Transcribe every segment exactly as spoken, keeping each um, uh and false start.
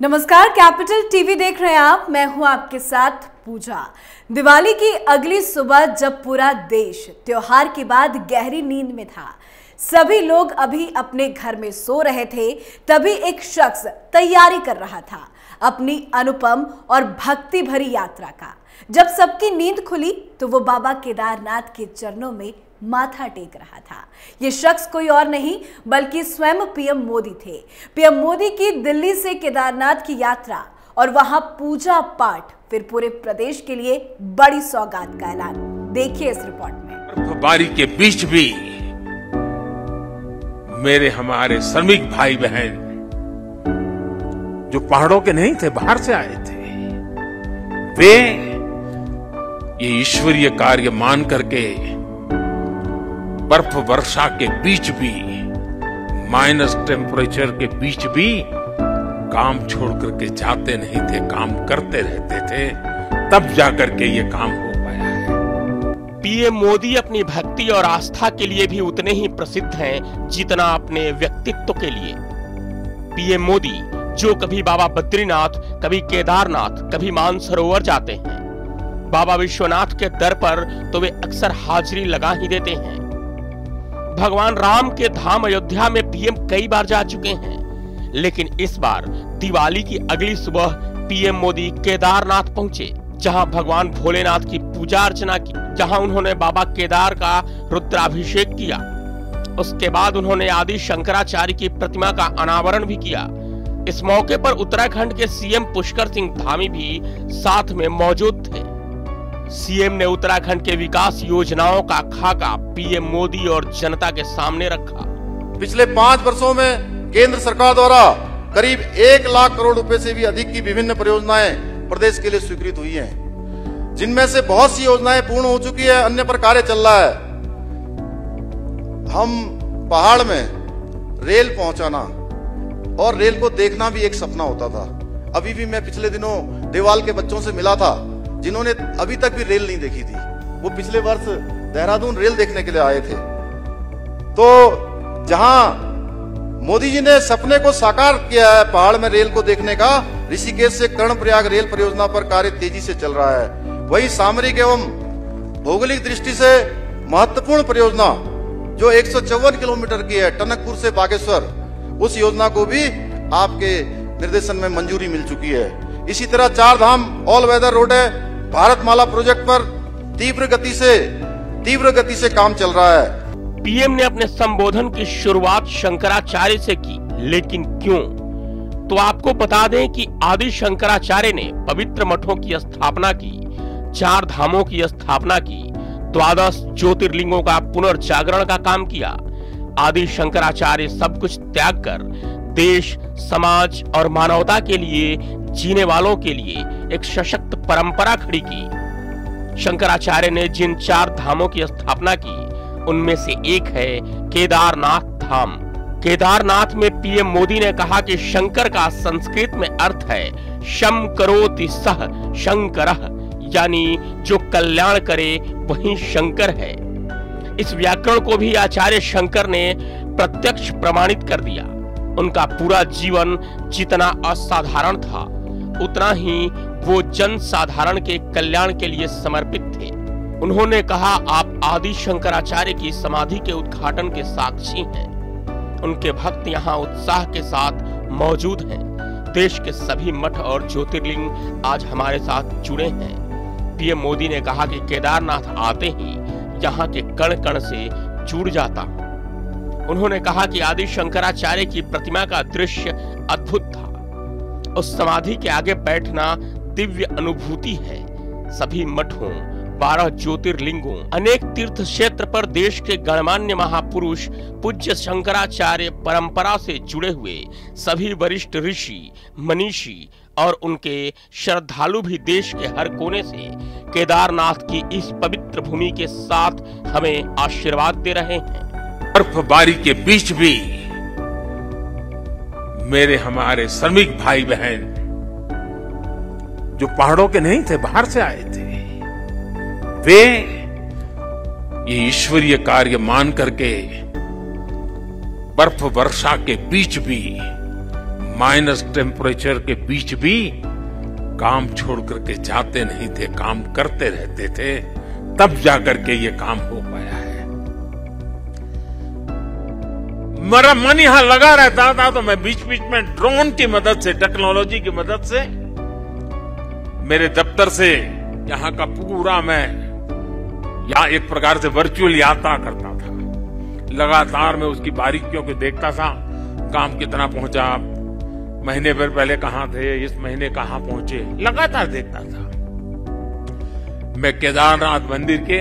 नमस्कार, capital TV देख रहे हैं आप। मैं हूं आपके साथ पूजा। दिवाली की अगली सुबह जब पूरा देश त्योहार के बाद गहरी नींद में था, सभी लोग अभी अपने घर में सो रहे थे, तभी एक शख्स तैयारी कर रहा था अपनी अनुपम और भक्ति भरी यात्रा का। जब सबकी नींद खुली तो वो बाबा केदारनाथ के चरणों में माथा टेक रहा था। ये शख्स कोई और नहीं बल्कि स्वयं पीएम मोदी थे। पीएम मोदी की दिल्ली से केदारनाथ की यात्रा और वहां पूजा पाठ फिर पूरे प्रदेश के लिए बड़ी सौगात का ऐलान। देखिए इस रिपोर्ट में। बर्फबारी के बीच भी मेरे हमारे श्रमिक भाई बहन जो पहाड़ों के नहीं थे, बाहर से आए थे, वे ये ईश्वरीय कार्य मान करके बर्फ वर्षा के बीच भी, माइनस टेम्परेचर के बीच भी काम छोड़ करके जाते नहीं थे, काम करते रहते थे, तब जाकर के ये काम हो पाया है। पीएम मोदी अपनी भक्ति और आस्था के लिए भी उतने ही प्रसिद्ध हैं जितना अपने व्यक्तित्व के लिए। पीएम मोदी जो कभी बाबा बद्रीनाथ, कभी केदारनाथ, कभी मानसरोवर जाते हैं, बाबा विश्वनाथ के दर पर तो वे अक्सर हाजिरी लगा ही देते हैं। भगवान राम के धाम अयोध्या में पीएम कई बार जा चुके हैं, लेकिन इस बार दिवाली की अगली सुबह पीएम मोदी केदारनाथ पहुंचे, जहां भगवान भोलेनाथ की पूजा अर्चना की, जहां उन्होंने बाबा केदार का रुद्राभिषेक किया। उसके बाद उन्होंने आदि शंकराचार्य की प्रतिमा का अनावरण भी किया। इस मौके पर उत्तराखंड के सीएम पुष्कर सिंह धामी भी साथ में मौजूद थे। सीएम ने उत्तराखंड के विकास योजनाओं का खाका पीएम मोदी और जनता के सामने रखा। पिछले पांच वर्षों में केंद्र सरकार द्वारा करीब एक लाख करोड़ रुपए से भी अधिक की विभिन्न परियोजनाएं प्रदेश के लिए स्वीकृत हुई हैं, जिनमें से बहुत सी योजनाएं पूर्ण हो चुकी है, अन्य पर कार्य चल रहा है। हम पहाड़ में रेल पहुंचाना और रेल को देखना भी एक सपना होता था। अभी भी मैं पिछले दिनों देवाल के बच्चों से मिला था जिन्होंने अभी तक भी रेल नहीं देखी थी। वो पिछले वर्ष देहरादून रेल देखने के लिए आए थे। तो जहां मोदी जी ने सपने को साकार किया है पहाड़ में रेल को देखने का, ऋषिकेश से कर्णप्रयाग रेल परियोजना पर कार्य तेजी से चल रहा है। वही सामरिक एवं भौगोलिक दृष्टि से महत्वपूर्ण परियोजना जो एक सौ चौवन किलोमीटर की है, टनकपुर से बागेश्वर, उस योजना को भी आपके निर्देशन में मंजूरी मिल चुकी है। इसी तरह चार धाम ऑल वेदर रोड है, भारतमाला प्रोजेक्ट पर तीव्र गति से तीव्र गति से काम चल रहा है। पीएम ने अपने संबोधन की शुरुआत शंकराचार्य से की, लेकिन क्यों? तो आपको बता दें कि आदि शंकराचार्य ने पवित्र मठों की स्थापना की, चार धामों की स्थापना की, द्वादश ज्योतिर्लिंगों का पुनर्जागरण का काम किया। आदि शंकराचार्य सब कुछ त्याग कर देश, समाज और मानवता के लिए जीने वालों के लिए एक सशक्त परंपरा खड़ी की। शंकराचार्य ने जिन चार धामों की स्थापना की, उनमें से एक है केदारनाथ धाम। केदारनाथ में पीएम मोदी ने कहा कि शंकर का संस्कृत में अर्थ है शम करोति सह शंकरः, यानी जो कल्याण करे वही शंकर है। इस व्याकरण को भी आचार्य शंकर ने प्रत्यक्ष प्रमाणित कर दिया। उनका पूरा जीवन जितना असाधारण था, उतना ही वो जन साधारण के कल्याण के लिए समर्पित थे। उन्होंने कहा, आप आदि शंकराचार्य की समाधि के उद्घाटन के साक्षी हैं। उनके भक्त यहाँ उत्साह के साथ मौजूद हैं। देश के सभी मठ और ज्योतिर्लिंग आज हमारे साथ जुड़े हैं। पीएम मोदी ने कहा कि केदारनाथ आते ही यहाँ के कण कण से जुड़ जाता। उन्होंने कहा कि आदि शंकराचार्य की प्रतिमा का दृश्य अद्भुत था। उस समाधि के आगे बैठना दिव्य अनुभूति है। सभी मठों, बारह ज्योतिर्लिंगों, अनेक तीर्थ क्षेत्र पर देश के गणमान्य महापुरुष पूज्य शंकराचार्य परंपरा से जुड़े हुए सभी वरिष्ठ ऋषि, मनीषी और उनके श्रद्धालु भी देश के हर कोने से केदारनाथ की इस पवित्र भूमि के साथ हमें आशीर्वाद दे रहे हैं। बर्फबारी के बीच भी मेरे हमारे श्रमिक भाई बहन जो पहाड़ों के नहीं थे, बाहर से आए थे, वे ये ईश्वरीय कार्य मान करके बर्फ वर्षा के बीच भी, माइनस टेम्परेचर के बीच भी काम छोड़ करके जाते नहीं थे, काम करते रहते थे, तब जाकर के ये काम हो पाया है। मेरा मन यहां लगा रहता था तो मैं बीच बीच में ड्रोन की मदद से, टेक्नोलॉजी की मदद से मेरे दफ्तर से यहां का पूरा मैं या एक प्रकार से वर्चुअल यात्रा करता था। लगातार मैं उसकी बारीकियों को देखता था, काम कितना पहुंचा, महीने भर पहले कहां थे, इस महीने कहां पहुंचे, लगातार देखता था। मैं केदारनाथ मंदिर के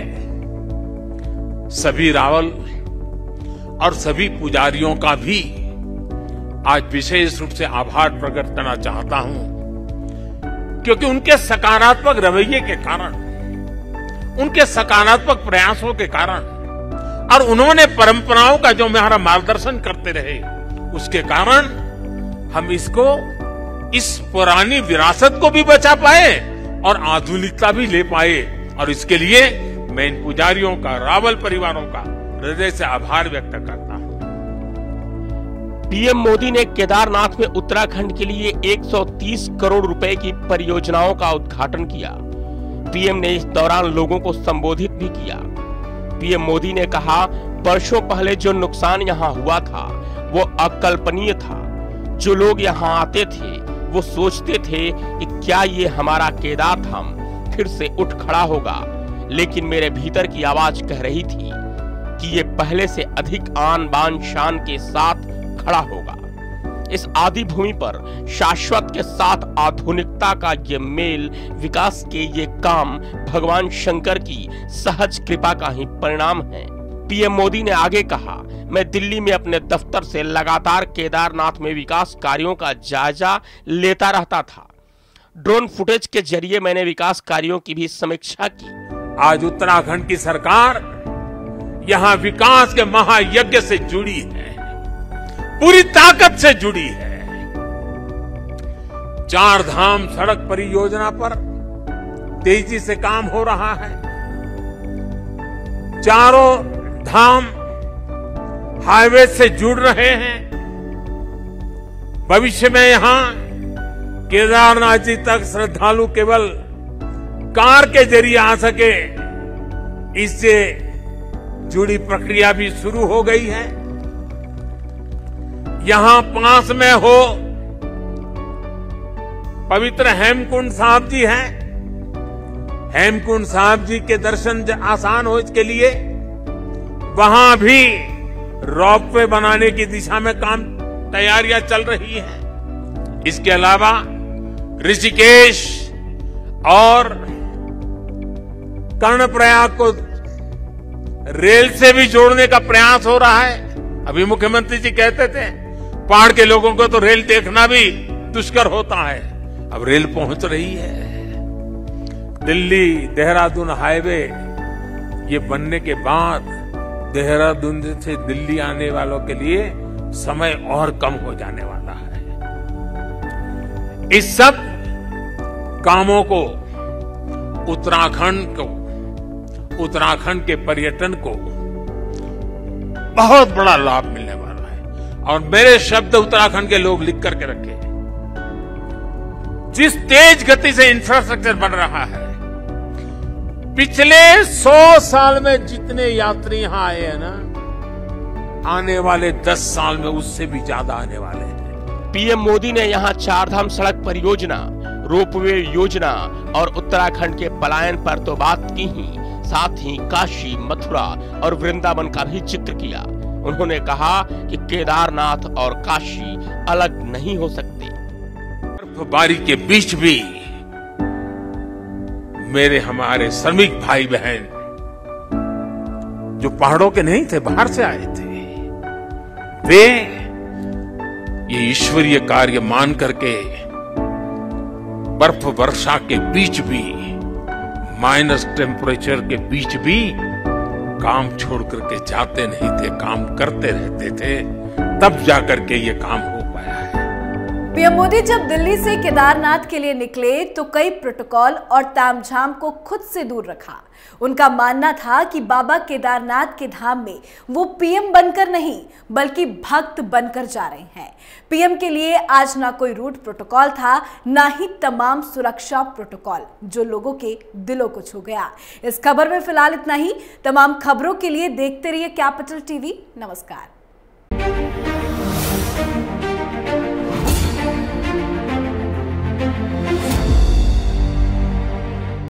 सभी रावल और सभी पुजारियों का भी आज विशेष रूप से आभार प्रकट करना चाहता हूं, क्योंकि उनके सकारात्मक रवैये के कारण, उनके सकारात्मक प्रयासों के कारण और उन्होंने परंपराओं का जो हमारा मार्गदर्शन करते रहे, उसके कारण हम इसको, इस पुरानी विरासत को भी बचा पाए और आधुनिकता भी ले पाए। और इसके लिए मैं इन पुजारियों का, रावल परिवारों का हृदय से आभार व्यक्त करता हूं। पीएम मोदी ने केदारनाथ में उत्तराखंड के लिए एक सौ तीस करोड़ रुपए की परियोजनाओं का उद्घाटन किया। पीएम ने इस दौरान लोगों को संबोधित भी किया। पीएम मोदी ने कहा, वर्षों पहले जो नुकसान यहाँ हुआ था वो अकल्पनीय था। जो लोग यहाँ आते थे वो सोचते थे कि क्या ये हमारा केदार धाम फिर से उठ खड़ा होगा, लेकिन मेरे भीतर की आवाज कह रही थी कि ये पहले से अधिक आन बान शान के साथ खड़ा होगा। इस आदि भूमि पर शाश्वत के साथ आधुनिकता का ये मेल, विकास के ये काम भगवान शंकर की सहज कृपा का ही परिणाम है। पीएम मोदी ने आगे कहा, मैं दिल्ली में अपने दफ्तर से लगातार केदारनाथ में विकास कार्यों का जायजा लेता रहता था। ड्रोन फुटेज के जरिए मैंने विकास कार्यों की भी समीक्षा की। आज उत्तराखंड की सरकार यहां विकास के महायज्ञ से जुड़ी है, पूरी ताकत से जुड़ी है। चार धाम सड़क परियोजना पर तेजी से काम हो रहा है। चारों धाम हाईवे से जुड़ रहे हैं। भविष्य में यहां केदारनाथ जी तक श्रद्धालु केवल कार के जरिए आ सके, इससे जुड़ी प्रक्रिया भी शुरू हो गई है। यहां पास में हो पवित्र हेमकुंड साहब जी हैं। हेमकुंड साहब जी के दर्शन आसान हो, इसके लिए वहां भी रोपवे बनाने की दिशा में काम, तैयारियां चल रही हैं। इसके अलावा ऋषिकेश और कर्णप्रयाग को रेल से भी जोड़ने का प्रयास हो रहा है। अभी मुख्यमंत्री जी कहते थे पहाड़ के लोगों को तो रेल देखना भी दुष्कर होता है, अब रेल पहुंच रही है। दिल्ली देहरादून हाईवे ये बनने के बाद देहरादून से दिल्ली आने वालों के लिए समय और कम हो जाने वाला है। इस सब कामों को उत्तराखंड को, उत्तराखंड के पर्यटन को बहुत बड़ा लाभ मिलने वाला है। और मेरे शब्द उत्तराखंड के लोग लिख करके रखे, जिस तेज गति से इंफ्रास्ट्रक्चर बन रहा है, पिछले सौ साल में जितने यात्री यहां आए हैं ना, आने वाले दस साल में उससे भी ज्यादा आने वाले हैं। पीएम मोदी ने यहां चारधाम सड़क परियोजना, रोपवे योजना और उत्तराखंड के पलायन पर तो बात की ही, साथ ही काशी, मथुरा और वृंदावन का भी जिक्र किया। उन्होंने कहा कि केदारनाथ और काशी अलग नहीं हो सकते। बर्फबारी के बीच भी मेरे हमारे श्रमिक भाई बहन जो पहाड़ों के नहीं थे, बाहर से आए थे, वे ये ईश्वरीय कार्य मान करके बर्फ वर्षा के बीच भी, माइनस टेम्परेचर के बीच भी काम छोड़ करके जाते नहीं थे, काम करते रहते थे, तब जाकर के ये काम हो पाया है। पीएम मोदी जब दिल्ली से केदारनाथ के लिए निकले तो कई प्रोटोकॉल और तामझाम को खुद से दूर रखा। उनका मानना था कि बाबा केदारनाथ के धाम में वो पीएम बनकर नहीं बल्कि भक्त बनकर जा रहे हैं। पीएम के लिए आज ना कोई रूट प्रोटोकॉल था, ना ही तमाम सुरक्षा प्रोटोकॉल जो लोगों के दिलों को छू गया। इस खबर में फिलहाल इतना ही। तमाम खबरों के लिए देखते रहिए कैपिटल टीवी। नमस्कार।